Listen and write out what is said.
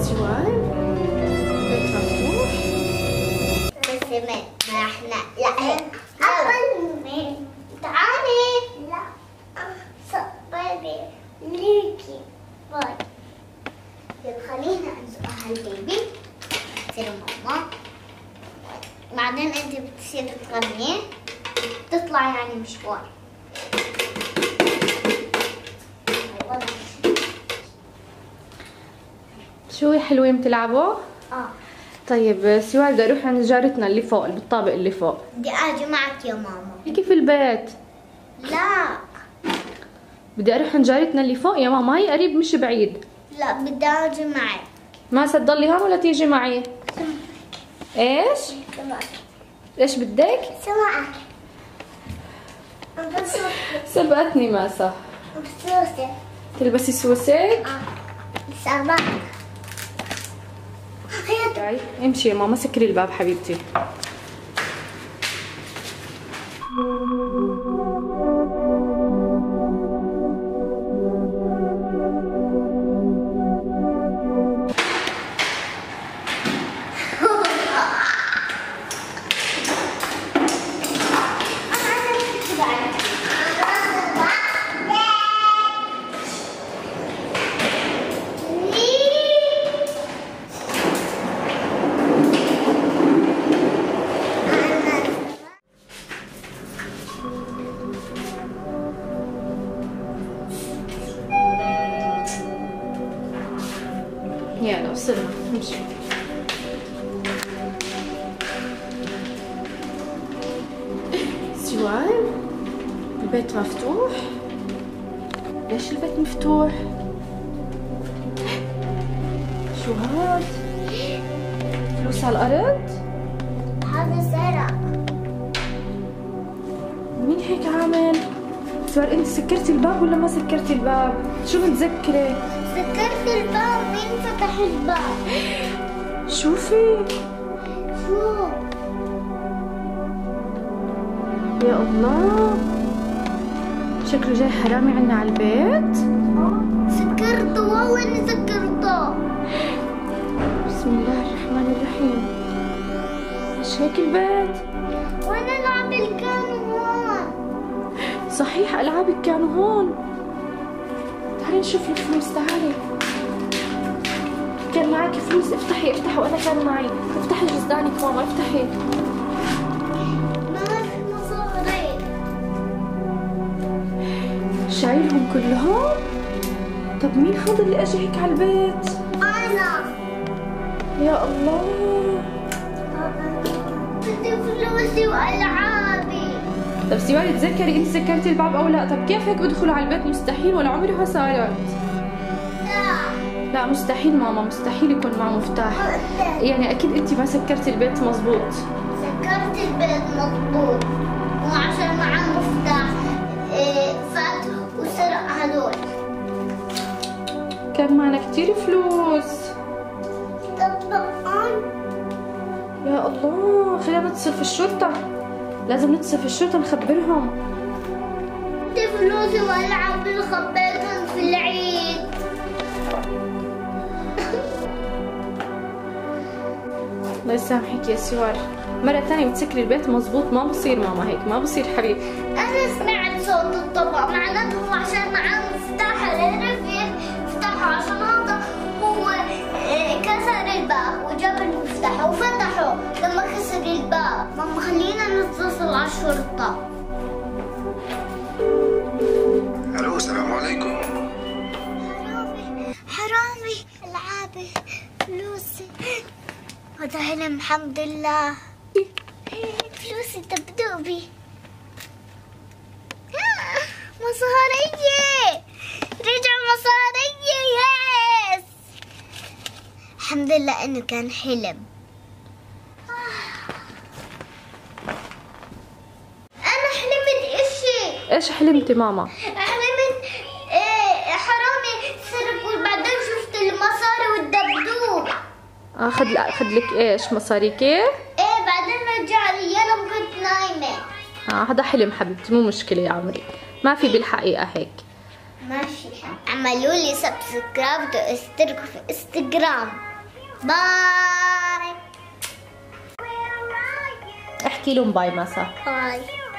سؤال بيت مفتوح. بس ما احنا لا أول تعالي لا صبري ليكي باي. يلا خلينا نسوق هالبيبي تصير ماما، بعدين انت بتصير تغني تطلع يعني مشوار. شو حلوين بتلعبوا؟ طيب سوار بدي اروح عند جارتنا اللي فوق بالطابق اللي فوق. بدي اجي معك يا ماما. كيف البيت؟ لا بدي اروح عند جارتنا اللي فوق يا ماما، هي قريب مش بعيد. لا بدي اجي معك. ما ستضلي هون ولا تيجي معي؟ ايش؟ سمعك. ايش بدك؟ سمعك. سبقتني ما صح. بسوسة. تلبسي سوسك؟ سمعك. تعي امشي يا ماما، سكري الباب حبيبتي. يلا وصلنا نمشي. سوال البيت مفتوح؟ ليش البيت مفتوح؟ شو هاد؟ فلوس على الأرض؟ هذا سرق. مين هيك عامل؟ سوال انت سكرتي الباب ولا ما سكرتي الباب؟ شو متذكرة؟ سكرت الباب. مين فتح الباب؟ شوفي شو؟ يا الله، شكله جاي حرامي عنا على البيت. سكرته والله اني سكرته. بسم الله الرحمن الرحيم. ايش هيك البيت؟ وانا العب كانوا هون. صحيح العابك كانوا هون. تعالي نشوف الفلوس، تعالي. كان معك فلوس؟ افتحي وانا كان معي. افتحي جزدانك ماما، افتحي. ما في مصاري. شايلهم كلهم؟ طب مين هذا اللي اجى هيك على البيت؟ انا. يا الله. بدي فلوسي والعابي. طب سيواري تذكري انت سكرتي الباب او لا؟ طب كيف هيك بدخلوا على البيت؟ مستحيل، ولا عمرها صارت. لا مستحيل ماما، مستحيل يكون معه مفتاح. يعني اكيد انت ما سكرتي البيت مزبوط. سكرت البيت مضبوط، وعشان معاه مفتاح فات وسرق هدول. كان معنا كتير فلوس. طبعا. يا الله، خلينا نتصل في الشرطة. لازم نتصل في الشرطة نخبرهم. دي فلوسي والعاب اللي خبيتهم في العيد. الله يسامحك يا سوار، مرة ثانية بتسكري البيت مزبوط. ما بصير ماما هيك، ما بصير حبيبي. أنا سمعت صوت الطبق، معناته عشان معاه مفتاح عرف يفتحه، عشان هذا هو كسر الباب وجاب المفتاح وفتحه لما كسر الباب. ماما خلينا نتصل على الشرطة. الو السلام عليكم. حرامي العابي فلوسي. هذا حلم الحمد لله. فلوسي دبدوبي. مصارية، رجع مصارية. يس الحمد لله انه كان حلم. انا حلمت اشي. ايش حلمتي ماما؟ حلمت حرامي سرق وبعدين شفت المصاري والدبدوب. اخذ لك ايش مصاريكي؟ ايه بعدين رجع لي يوم كنت نايمة. هذا حلم حبيبتي، مو مشكلة يا عمري، ما في بالحقيقة هيك. ماشي. عملوا لي سبسكرايب واشتركوا في انستغرام. باي. احكي لهم باي مسا. باي.